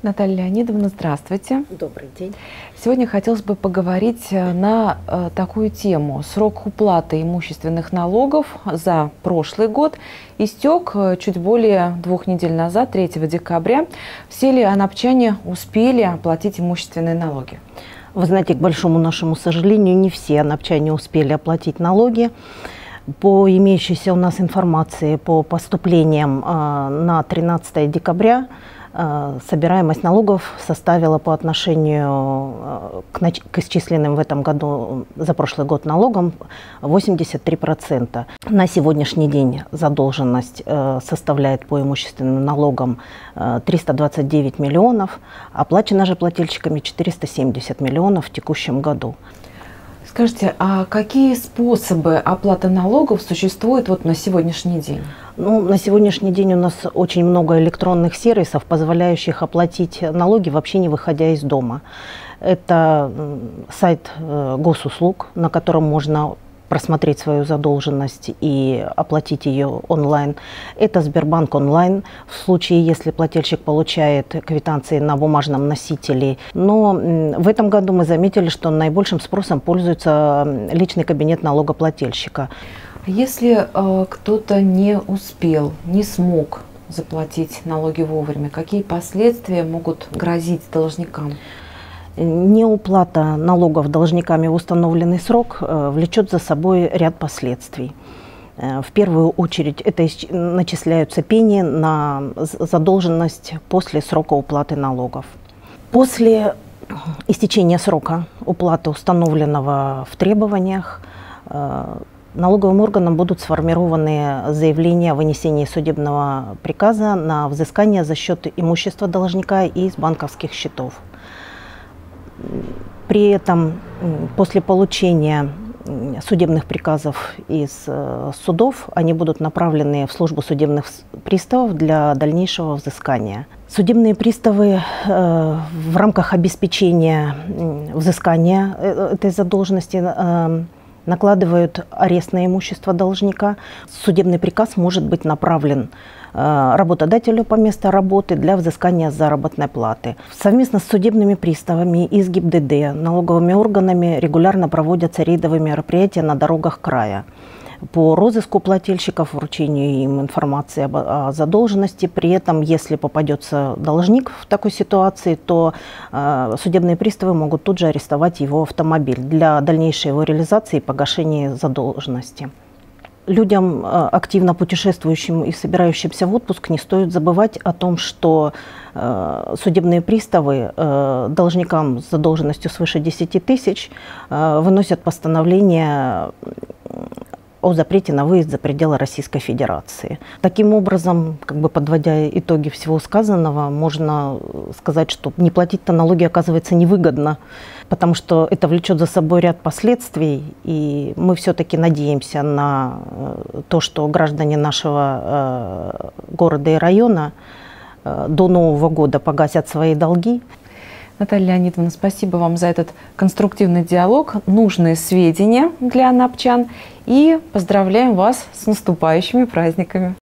Наталья Леонидовна, здравствуйте. Добрый день. Сегодня хотелось бы поговорить на такую тему. Срок уплаты имущественных налогов за прошлый год истек чуть более 2 недель назад, 3 декабря. Все ли анапчане успели оплатить имущественные налоги? Вы знаете, к большому нашему сожалению, не все анапчане успели оплатить налоги. По имеющейся у нас информации по поступлениям на 13 декабря собираемость налогов составила по отношению к исчисленным в этом году, за прошлый год налогам, 83%. На сегодняшний день задолженность составляет по имущественным налогам 329 миллионов, оплачено же плательщиками 470 миллионов в текущем году. Скажите, а какие способы оплаты налогов существуют вот на сегодняшний день? На сегодняшний день у нас очень много электронных сервисов, позволяющих оплатить налоги, вообще не выходя из дома. Это сайт госуслуг, на котором можно просмотреть свою задолженность и оплатить ее онлайн. Это Сбербанк онлайн, в случае, если плательщик получает квитанции на бумажном носителе. Но в этом году мы заметили, что наибольшим спросом пользуется личный кабинет налогоплательщика. Если кто-то не успел, не смог заплатить налоги вовремя, какие последствия могут грозить должникам? Неуплата налогов должниками в установленный срок влечет за собой ряд последствий. В первую очередь это начисляются пени на задолженность после срока уплаты налогов. После истечения срока уплаты, установленного в требованиях, налоговым органам будут сформированы заявления о вынесении судебного приказа на взыскание за счет имущества должника и из банковских счетов. При этом после получения судебных приказов из судов они будут направлены в службу судебных приставов для дальнейшего взыскания. Судебные приставы в рамках обеспечения взыскания этой задолженности накладывают арест на имущество должника. Судебный приказ может быть направлен работодателю по месту работы для взыскания заработной платы. Совместно с судебными приставами и с ГИБДД, налоговыми органами регулярно проводятся рейдовые мероприятия на дорогах края по розыску плательщиков, вручению им информации о задолженности. При этом, если попадется должник в такой ситуации, то судебные приставы могут тут же арестовать его автомобиль для дальнейшей его реализации и погашения задолженности. Людям, активно путешествующим и собирающимся в отпуск, не стоит забывать о том, что судебные приставы должникам с задолженностью свыше 10 тысяч выносят постановление о запрете на выезд за пределы Российской Федерации. Таким образом, подводя итоги всего сказанного, можно сказать, что не платить-то налоги оказывается невыгодно, потому что это влечет за собой ряд последствий, и мы все-таки надеемся на то, что граждане нашего города и района до Нового года погасят свои долги. Наталья Леонидовна, спасибо вам за этот конструктивный диалог, нужные сведения для анапчан, и поздравляем вас с наступающими праздниками.